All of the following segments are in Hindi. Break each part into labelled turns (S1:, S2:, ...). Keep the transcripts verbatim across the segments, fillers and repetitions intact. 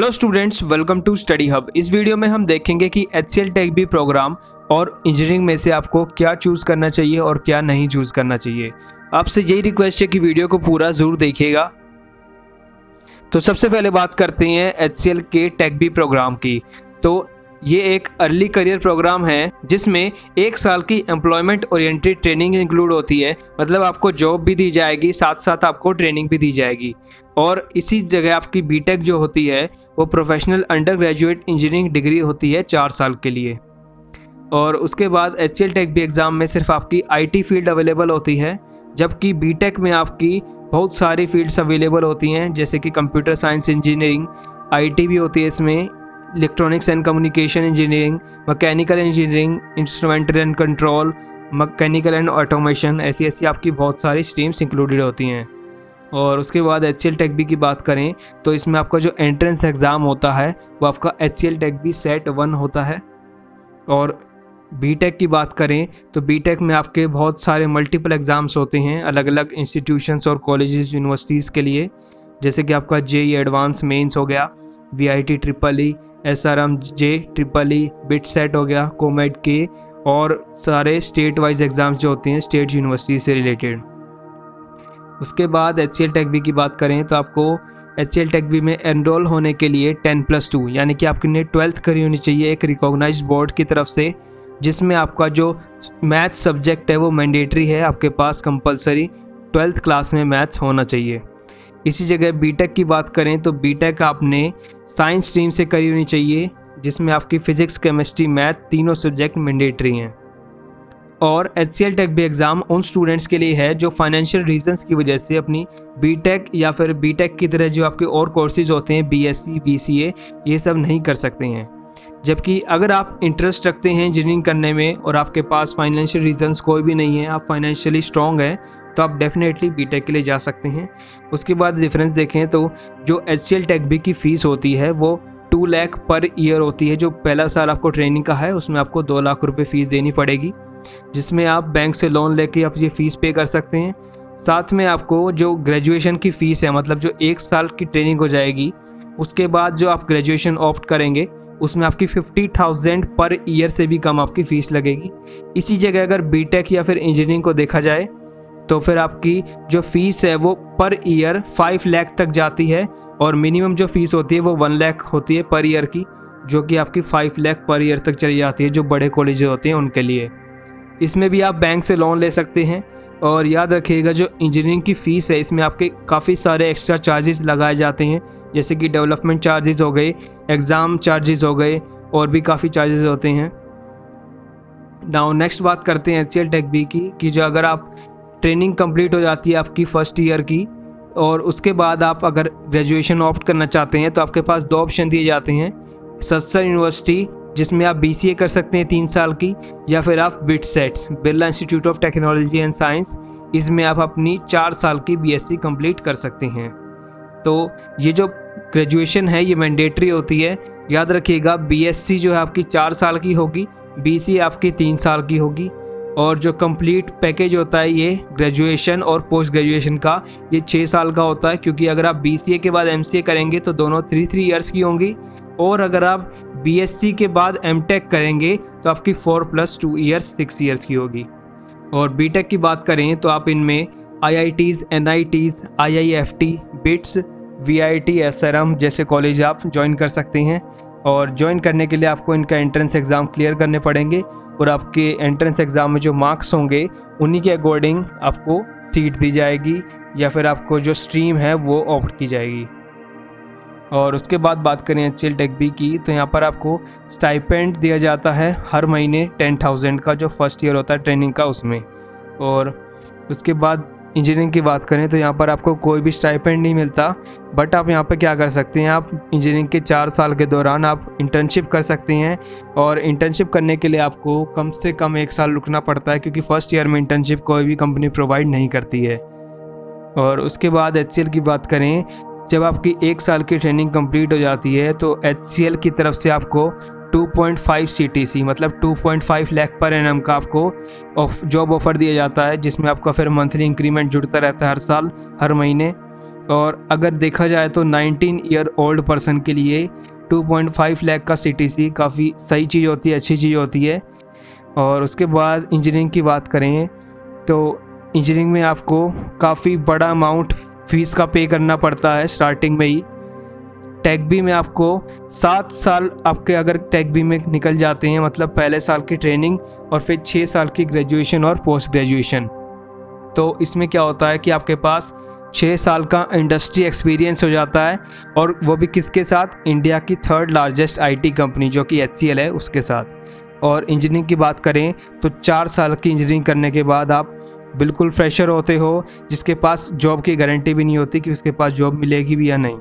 S1: Hello students, welcome to study hub. इस वीडियो में हम देखेंगे कि एचसीएल टेक बी प्रोग्राम और इंजीनियरिंग में से आपको क्या चूज़ करना चाहिए और क्या नहीं चूज़ करना चाहिए। आपसे यही रिक्वेस्ट है कि वीडियो को पूरा ज़रूर देखिएगा। तो सबसे पहले बात करते हैं एचसीएल के टेक बी प्रोग्राम की। तो ये एक अर्ली करियर प्रोग्राम है जिसमें एक साल की एम्प्लॉयमेंट ओरिएंटेड ट्रेनिंग इंक्लूड होती है। मतलब आपको जॉब भी दी जाएगी, साथ साथ आपको ट्रेनिंग भी दी जाएगी। और इसी जगह आपकी बीटेक जो होती है वो professional undergraduate engineering degree होती है चार साल के लिए। और उसके बाद एचसीएल टेक बी एग्ज़ाम में सिर्फ आपकी आईटी फील्ड अवेलेबल होती है, जबकि बीटेक में आपकी बहुत सारी फील्ड्स अवेलेबल होती हैं, जैसे कि कंप्यूटर साइंस इंजीनियरिंग, आईटी भी होती है इसमें, electronics and communication engineering, mechanical engineering, instrumental and control, mechanical and automation, ऐसी ऐसी आपकी बहुत सारी स्ट्रीम्स इंक्लूडेड होती हैं। और उसके बाद एचसीएल टेक बी की बात करें तो इसमें आपका जो एंट्रेंस एग्ज़ाम होता है वो आपका HCL Tech Bee set one होता है। और बीटेक की बात करें तो बीटेक में आपके बहुत सारे मल्टीपल एग्ज़ाम्स होते हैं अलग अलग इंस्टीट्यूशंस और कॉलेजेस यूनिवर्सिटीज़ के लिए, जैसे कि आपका जेई एडवांस मेंस हो गया, VIT triple E, SRM J triple E, BITSAT हो गया, कोमेड के, और सारे स्टेट वाइज एग्ज़ाम्स जो होते हैं स्टेट यूनिवर्सिटी से रिलेटेड। उसके बाद एचसीएल टेक बी की बात करें तो आपको एचसीएल टेक बी में एनरोल होने के लिए टेन प्लस टू यानी कि आपने ट्वेल्थ करी होनी चाहिए एक रिकॉग्नाइज्ड बोर्ड की तरफ से, जिसमें आपका जो मैथ सब्जेक्ट है वो मैंडेटरी है, आपके पास कंपलसरी ट्वेल्थ क्लास में मैथ्स होना चाहिए। इसी जगह बीटेक की बात करें तो बीटेक आपने साइंस स्ट्रीम से करी होनी चाहिए, जिसमें आपकी फिजिक्स, केमिस्ट्री, मैथ तीनों सब्जेक्ट मैंडेटरी हैं। और एचसीएल टेक बी एग्ज़ाम उन स्टूडेंट्स के लिए है जो फाइनेंशियल रीजंस की वजह से अपनी बीटेक या फिर बीटेक की तरह जो आपके और कोर्सेज होते हैं बीएससी, बीसीए, ये सब नहीं कर सकते हैं। जबकि अगर आप इंटरेस्ट रखते हैं इंजीनियरिंग करने में और आपके पास फाइनेंशियल रीजंस कोई भी नहीं है, आप फाइनेंशियली स्ट्रॉन्ग हैं, तो आप डेफिनेटली बीटेक के लिए जा सकते हैं। उसके बाद डिफरेंस देखें तो जो एचसीएल टेक बी की फ़ीस होती है वो टू लाख पर ईयर होती है। जो पहला साल आपको ट्रेनिंग का है उसमें आपको दो लाख रुपए फ़ीस देनी पड़ेगी, जिसमें आप बैंक से लोन लेके आप ये फ़ीस पे कर सकते हैं। साथ में आपको जो ग्रेजुएशन की फ़ीस है, मतलब जो एक साल की ट्रेनिंग हो जाएगी, उसके बाद जो आप ग्रेजुएशन ऑप्ट करेंगे उसमें आपकी फिफ्टी थाउजेंड पर ईयर से भी कम आपकी फ़ीस लगेगी। इसी जगह अगर बीटेक या फिर इंजीनियरिंग को देखा जाए तो फिर आपकी जो फ़ीस है वो पर ईयर फाइव लाख तक जाती है, और मिनिमम जो फ़ीस होती है वो वन लाख होती है पर ईयर की, जो कि आपकी फाइव लाख पर ईयर तक चली जाती है जो बड़े कॉलेज होते हैं उनके लिए। इसमें भी आप बैंक से लोन ले सकते हैं। और याद रखिएगा जो इंजीनियरिंग की फ़ीस है इसमें आपके काफ़ी सारे एक्स्ट्रा चार्जेस लगाए जाते हैं, जैसे कि डेवलपमेंट चार्जेस हो गए, एग्ज़ाम चार्जेस हो गए, और भी काफ़ी चार्जेस होते हैं। नाउ नेक्स्ट बात करते हैं एचसीएल टेक बी की कि जो अगर आप ट्रेनिंग कंप्लीट हो जाती है आपकी फर्स्ट ईयर की और उसके बाद आप अगर ग्रेजुएशन ऑप्ट करना चाहते हैं तो आपके पास दो ऑप्शन दिए जाते हैं। सत्सर यूनिवर्सिटी, जिसमें आप बीसीए कर सकते हैं तीन साल की, या फिर आप BITSAT, Birla institute of technology and science, इसमें आप अपनी चार साल की बीएससी कंप्लीट कर सकते हैं। तो ये जो ग्रेजुएशन है ये मैंडेटरी होती है। याद रखिएगा बीएससी जो है आपकी चार साल की होगी, बीसीए आपकी तीन साल की होगी, और जो कंप्लीट पैकेज होता है ये ग्रेजुएशन और पोस्ट ग्रेजुएशन का ये छः साल का होता है, क्योंकि अगर आप बीसीए के बाद एमसीए करेंगे तो दोनों थ्री थ्री इयर्स की होंगी, और अगर आप बीएससी के बाद एमटेक करेंगे तो आपकी four plus two years six years की होगी। और बीटेक की बात करें तो आप इनमें IITs, NITs, IIFT, BITS, VIT, SRM जैसे कॉलेज आप ज्वाइन कर सकते हैं। और ज्वाइन करने के लिए आपको इनका एंट्रेंस एग्ज़ाम क्लियर करने पड़ेंगे, और आपके एंट्रेंस एग्ज़ाम में जो मार्क्स होंगे उन्हीं के अकॉर्डिंग आपको सीट दी जाएगी, या फिर आपको जो स्ट्रीम है वो ऑप्ट की जाएगी। और उसके बाद बात करें एचसीएल टेक बी की तो यहाँ पर आपको स्टाइपेंड दिया जाता है हर महीने टेन थाउजेंड का, जो फर्स्ट ईयर होता है ट्रेनिंग का उसमें। और उसके बाद इंजीनियरिंग की बात करें तो यहाँ पर आपको कोई भी स्टाइपेंड नहीं मिलता, बट आप यहाँ पर क्या कर सकते हैं, आप इंजीनियरिंग के चार साल के दौरान आप इंटर्नशिप कर सकते हैं। और इंटर्नशिप करने के लिए आपको कम से कम एक साल रुकना पड़ता है, क्योंकि फर्स्ट ईयर में इंटर्नशिप कोई भी कंपनी प्रोवाइड नहीं करती है। और उसके बाद एचसीएल की बात करें, जब आपकी एक साल की ट्रेनिंग कंप्लीट हो जाती है तो एचसीएल की तरफ से आपको टू पॉइंट फाइव सीटीसी मतलब two point five lakh per annum का आपको जॉब ऑफर दिया जाता है, जिसमें आपका फिर मंथली इंक्रीमेंट जुड़ता रहता है हर साल, हर महीने। और अगर देखा जाए तो नाइनटीन ईयर ओल्ड पर्सन के लिए टू पॉइंट फाइव लाख का सी टी सी काफ़ी सही चीज़ होती है, अच्छी चीज़ होती है। और उसके बाद इंजीनियरिंग की बात करें तो इंजीनियरिंग में आपको काफ़ी बड़ा अमाउंट फीस का पे करना पड़ता है स्टार्टिंग में ही। टेक बी में आपको सात साल आपके अगर टेक बी में निकल जाते हैं, मतलब पहले साल की ट्रेनिंग और फिर छः साल की ग्रेजुएशन और पोस्ट ग्रेजुएशन। तो इसमें क्या होता है कि आपके पास छः साल का इंडस्ट्री एक्सपीरियंस हो जाता है, और वो भी किसके साथ? इंडिया की थर्ड लार्जेस्ट आईटी कंपनी जो कि एच सी एल है उसके साथ। और इंजीनियरिंग की बात करें तो चार साल की इंजीनियरिंग करने के बाद आप बिल्कुल फ्रेशर होते हो, जिसके पास जॉब की गारंटी भी नहीं होती कि उसके पास जॉब मिलेगी भी या नहीं।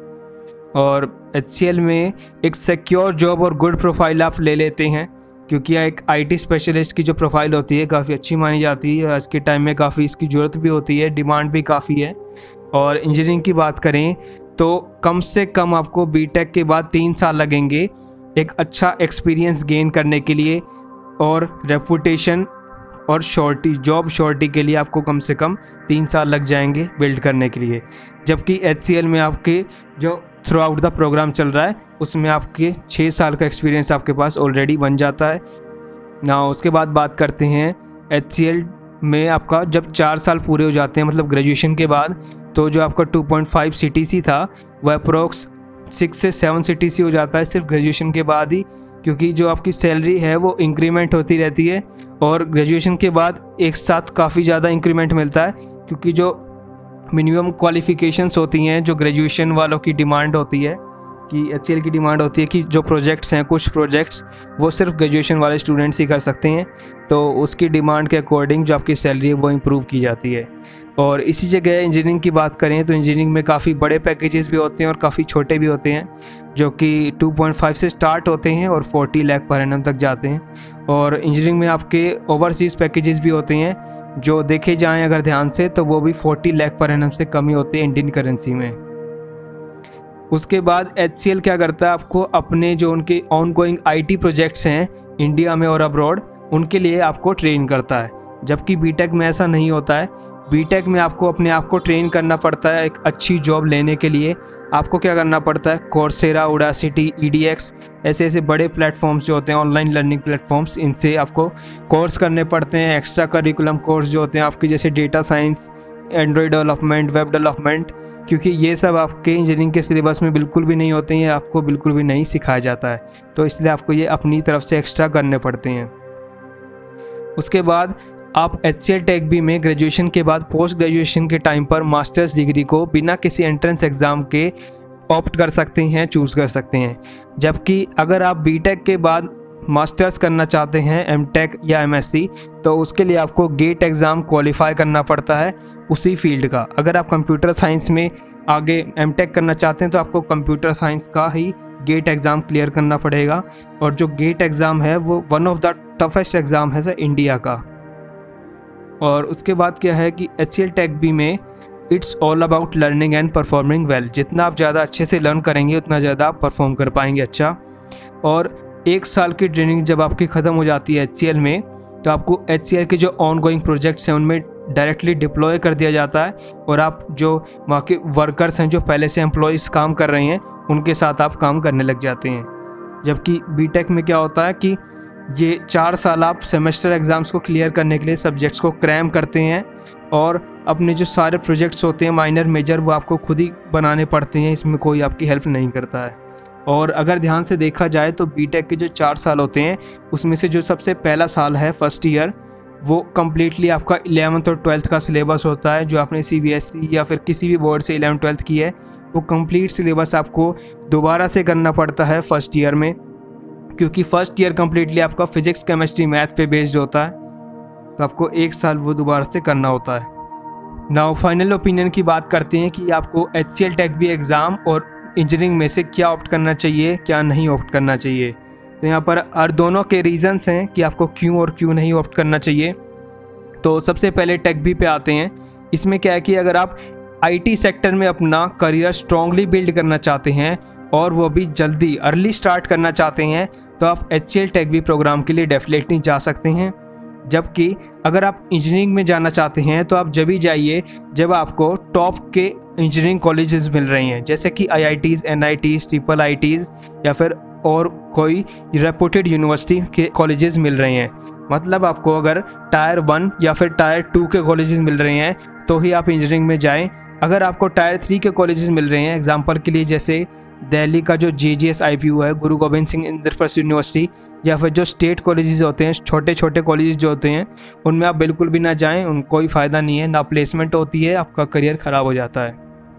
S1: और एच सी एल में एक सिक्योर जॉब और गुड प्रोफाइल आप ले लेते हैं, क्योंकि एक आईटी स्पेशलिस्ट की जो प्रोफाइल होती है काफ़ी अच्छी मानी जाती है। आज के टाइम में काफ़ी इसकी ज़रूरत भी होती है, डिमांड भी काफ़ी है। और इंजीनियरिंग की बात करें तो कम से कम आपको बीटेक के बाद तीन साल लगेंगे एक अच्छा एक्सपीरियंस गेन करने के लिए, और रेपुटेशन और शॉर्टी जॉब शॉर्टी के लिए आपको कम से कम तीन साल लग जाएंगे बिल्ड करने के लिए। जबकि एच सी एल में आपके जो थ्रू आउट द प्रोग्राम चल रहा है उसमें आपके छः साल का एक्सपीरियंस आपके पास ऑलरेडी बन जाता है ना। उसके बाद बात करते हैं एच सी एल में आपका जब चार साल पूरे हो जाते हैं, मतलब ग्रेजुएशन के बाद, तो जो आपका two point five C T C था वह अप्रोक्स सिक्स से सेवन सी टी सी हो जाता है सिर्फ ग्रेजुएशन के बाद ही, क्योंकि जो आपकी सैलरी है वो इंक्रीमेंट होती रहती है। और ग्रेजुएशन के बाद एक साथ काफ़ी ज़्यादा इंक्रीमेंट मिलता है, क्योंकि जो मिनिमम क्वालिफ़िकेशंस होती हैं जो ग्रेजुएशन वालों की डिमांड होती है, कि एच सी एल की डिमांड होती है कि जो प्रोजेक्ट्स हैं, कुछ प्रोजेक्ट्स वो सिर्फ ग्रेजुएशन वाले स्टूडेंट्स ही कर सकते हैं, तो उसकी डिमांड के अकॉर्डिंग जो आपकी सैलरी है वो इम्प्रूव की जाती है। और इसी जगह इंजीनियरिंग की बात करें तो इंजीनियरिंग में काफ़ी बड़े पैकेजेस भी होते हैं और काफ़ी छोटे भी होते हैं, जो कि टू पॉइंट फाइव से स्टार्ट होते हैं और फोर्टी लाख पर एनम तक जाते हैं। और इंजीनियरिंग में आपके ओवरसीज़ पैकेजेस भी होते हैं, जो देखे जाएं अगर ध्यान से तो वो भी फोर्टी लाख पर एनम से कम ही होते हैं इंडियन करेंसी में। उसके बाद एच सी एल क्या करता है, आपको अपने जो उनके ongoing I T projects हैं इंडिया में और अब्रॉड, उनके लिए आपको ट्रेन करता है। जबकि बीटेक में ऐसा नहीं होता है। बीटेक में आपको अपने आप को ट्रेन करना पड़ता है एक अच्छी जॉब लेने के लिए। आपको क्या करना पड़ता है, Coursera, Udacity, E D X, ऐसे ऐसे बड़े प्लेटफॉर्म्स जो होते हैं ऑनलाइन लर्निंग प्लेटफॉर्म्स, इनसे आपको कोर्स करने पड़ते हैं। एक्स्ट्रा करिकुलम कोर्स जो होते हैं आपके, जैसे data science, android development, web development, क्योंकि ये सब आपके इंजीनियरिंग के सिलेबस में बिल्कुल भी नहीं होते हैं, आपको बिल्कुल भी नहीं सिखाया जाता है, तो इसलिए आपको ये अपनी तरफ से एक्स्ट्रा करने पड़ते हैं। उसके बाद आप H C L tech B में ग्रेजुएशन के बाद पोस्ट ग्रेजुएशन के टाइम पर मास्टर्स डिग्री को बिना किसी एंट्रेंस एग्ज़ाम के ऑप्ट कर सकते हैं, चूज़ कर सकते हैं। जबकि अगर आप बीटेक के बाद मास्टर्स करना चाहते हैं, एम टेक या एम एस सी, तो उसके लिए आपको गेट एग्ज़ाम क्वालिफाई करना पड़ता है उसी फील्ड का। अगर आप कंप्यूटर साइंस में आगे एम टेक करना चाहते हैं तो आपको कंप्यूटर साइंस का ही गेट एग्ज़ाम क्लियर करना पड़ेगा, और जो गेट एग्ज़ाम है वो one of the toughest exam है सर इंडिया का। और उसके बाद क्या है कि H C L tech B में it's all about learning and performing well. जितना आप ज़्यादा अच्छे से लर्न करेंगे उतना ज़्यादा आप परफॉर्म कर पाएंगे अच्छा। और एक साल की ट्रेनिंग जब आपकी ख़त्म हो जाती है एच सी एल में, तो आपको एच सी एल के जो ऑन गोइंग प्रोजेक्ट्स हैं उनमें डायरेक्टली डिप्लॉय कर दिया जाता है, और आप जो वहाँ के वर्कर्स हैं जो पहले से एम्प्लॉयज़ काम कर रहे हैं उनके साथ आप काम करने लग जाते हैं। जबकि बीटेक में क्या होता है कि ये चार साल आप सेमेस्टर एग्ज़ाम्स को क्लियर करने के लिए सब्जेक्ट्स को क्रैम करते हैं, और अपने जो सारे प्रोजेक्ट्स होते हैं माइनर मेजर वो आपको खुद ही बनाने पड़ते हैं, इसमें कोई आपकी हेल्प नहीं करता है। और अगर ध्यान से देखा जाए तो बीटेक के जो चार साल होते हैं उसमें से जो सबसे पहला साल है फर्स्ट ईयर, वो कम्प्लीटली आपका इलेवंथ और ट्वेल्थ का सिलेबस होता है। जो आपने सी बी एस ई या फिर किसी भी बोर्ड से इलेवन ट्वेल्थ की है वो कंप्लीट सिलेबस आपको दोबारा से करना पड़ता है फर्स्ट ईयर में, क्योंकि फर्स्ट ईयर कम्प्लीटली आपका फिजिक्स, केमिस्ट्री, मैथ पे बेस्ड होता है, तो आपको एक साल वो दोबारा से करना होता है। नाउ फाइनल ओपिनियन की बात करते हैं कि आपको H C L tech B exam और इंजीनियरिंग में से क्या ऑप्ट करना चाहिए, क्या नहीं ऑप्ट करना चाहिए। तो यहाँ पर हर दोनों के रीज़न्स हैं कि आपको क्यों और क्यों नहीं ऑप्ट करना चाहिए। तो सबसे पहले टेक बी पे आते हैं। इसमें क्या है कि अगर आप आई टी सेक्टर में अपना करियर स्ट्रांगली बिल्ड करना चाहते हैं और वो भी जल्दी अर्ली स्टार्ट करना चाहते हैं, तो आप H C L tech B program के लिए डेफिनेटली जा सकते हैं। जबकि अगर आप इंजीनियरिंग में जाना चाहते हैं तो आप जब भी जाइए जब आपको टॉप के इंजीनियरिंग कॉलेजेस मिल रही हैं, जैसे कि I I Ts, N I Ts, triple I Ts या फिर और कोई रेपुटेड यूनिवर्सिटी के कॉलेजेस मिल रहे हैं। मतलब आपको अगर टायर वन या फिर टायर टू के कॉलेजेस मिल रहे हैं तो ही आप इंजीनियरिंग में जाएं। अगर आपको टायर थ्री के कॉलेजेस मिल रहे हैं, एग्जांपल के लिए जैसे दिल्ली का जो G G S I P U है, गुरु गोबिंद सिंह इंद्रप्रस्थ यूनिवर्सिटी, या फिर जो स्टेट कॉलेजेस होते हैं, छोटे छोटे कॉलेजेस जो होते हैं, उनमें आप बिल्कुल भी ना जाएं। उन कोई फ़ायदा नहीं है, ना प्लेसमेंट होती है, आपका करियर ख़राब हो जाता है।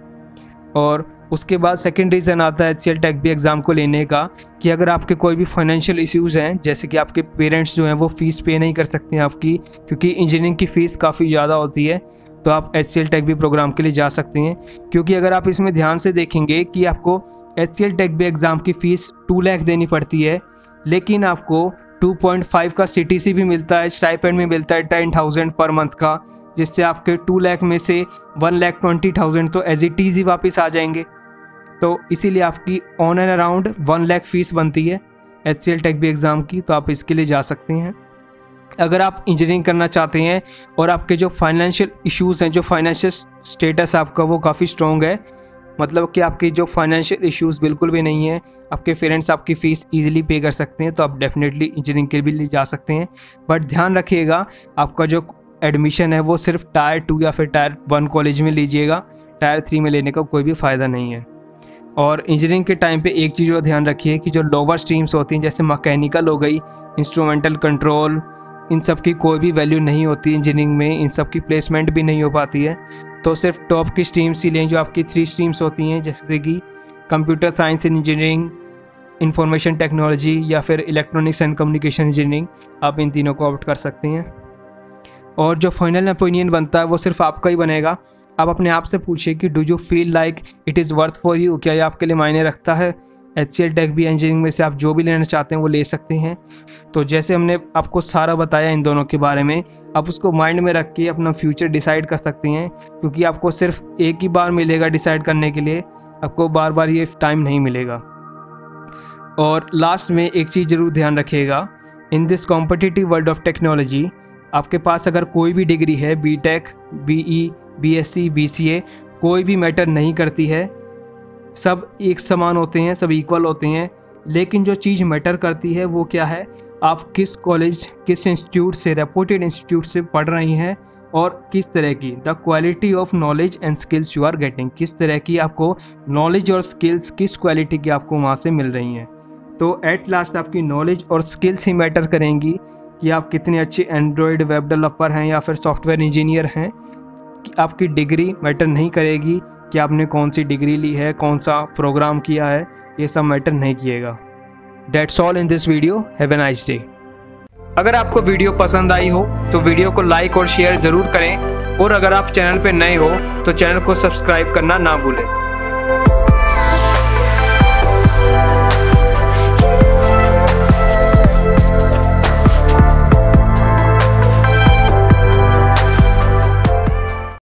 S1: और उसके बाद सेकंड रीज़न आता है H C L tech B exam को लेने का, कि अगर आपके कोई भी फाइनेंशियल इश्यूज़ हैं, जैसे कि आपके पेरेंट्स जो हैं वो फ़ीस पे नहीं कर सकते हैं आपकी, क्योंकि इंजीनियरिंग की फ़ीस काफ़ी ज़्यादा होती है, तो आप H C L tech B program के लिए जा सकते हैं। क्योंकि अगर आप इसमें ध्यान से देखेंगे कि आपको H C L tech B exam की फ़ीस टू लाख देनी पड़ती है, लेकिन आपको टू पॉइंट फाइव का सी टी सी भी मिलता है, स्टाइपेंड में मिलता है टेन थाउजेंड पर मंथ का, जिससे आपके टू लाख में से वन लाख ट्वेंटी थाउजेंड तो एज इट इज़ ही वापस आ जाएंगे। तो इसीलिए आपकी on and around one lakh fees बनती है H C L tech B exam की, तो आप इसके लिए जा सकते हैं। अगर आप इंजीनियरिंग करना चाहते हैं और आपके जो फाइनेंशियल इश्यूज़ हैं, जो फाइनेंशियल स्टेटस आपका वो काफ़ी स्ट्रॉन्ग है, मतलब कि आपकी जो फाइनेंशियल इश्यूज़ बिल्कुल भी नहीं है, आपके पेरेंट्स आपकी फ़ीस ईजिली पे कर सकते हैं, तो आप डेफिनेटली इंजीनियरिंग के लिए जा सकते हैं। बट ध्यान रखिएगा, आपका जो एडमिशन है वो सिर्फ टायर टू या फिर टायर वन कॉलेज में लीजिएगा, टायर थ्री में लेने का कोई भी फ़ायदा नहीं है। और इंजीनियरिंग के टाइम पे एक चीज़ और ध्यान रखिए कि जो लोअर स्ट्रीम्स होती हैं, जैसे मैकेनिकल हो गई, इंस्ट्रूमेंटल कंट्रोल, इन सब की कोई भी वैल्यू नहीं होती इंजीनियरिंग में, इन सब की प्लेसमेंट भी नहीं हो पाती है। तो सिर्फ टॉप की स्ट्रीम्स ही लें, जो आपकी थ्री स्ट्रीम्स होती हैं, जैसे कि computer science and engineering, information technology या फिर इलेक्ट्रॉनिक्स एंड कम्युनिकेशन इंजीनियरिंग, आप इन तीनों को ऑप्ट कर सकते हैं। और जो फाइनल ओपिनियन बनता है वो सिर्फ आपका ही बनेगा। आप अपने आप से पूछिए कि do you feel like it is worth for you, क्या ये आपके लिए मायने रखता है। H C L tech bee engineering में से आप जो भी लेना चाहते हैं वो ले सकते हैं। तो जैसे हमने आपको सारा बताया इन दोनों के बारे में, आप उसको माइंड में रख के अपना फ्यूचर डिसाइड कर सकते हैं, क्योंकि आपको सिर्फ एक ही बार मिलेगा डिसाइड करने के लिए, आपको बार बार ये टाइम नहीं मिलेगा। और लास्ट में एक चीज़ ज़रूर ध्यान रखिएगा, in this competitive world of technology, आपके पास अगर कोई भी डिग्री है, B tech, B E, B S C, B C A, कोई भी मैटर नहीं करती है, सब एक समान होते हैं, सब इक्वल होते हैं। लेकिन जो चीज़ मैटर करती है वो क्या है, आप किस कॉलेज, किस इंस्टीट्यूट से, रेपुटेड इंस्टीट्यूट से पढ़ रही हैं और किस तरह की, the quality of knowledge and skills you are getting, किस तरह की आपको नॉलेज और स्किल्स, किस क्वालिटी की आपको वहाँ से मिल रही हैं। तो एट लास्ट आपकी नॉलेज और स्किल्स ही मैटर करेंगी कि आप कितने अच्छे एंड्रॉयड वेब डेवलपर हैं या फिर सॉफ्टवेयर इंजीनियर हैं। कि आपकी डिग्री मैटर नहीं करेगी कि आपने कौन सी डिग्री ली है, कौन सा प्रोग्राम किया है, ये सब मैटर नहीं किएगा। That's all in this video, have a nice day. अगर आपको वीडियो पसंद आई हो तो वीडियो को लाइक और शेयर ज़रूर करें, और अगर आप चैनल पर नए हो तो चैनल को सब्सक्राइब करना ना भूलें।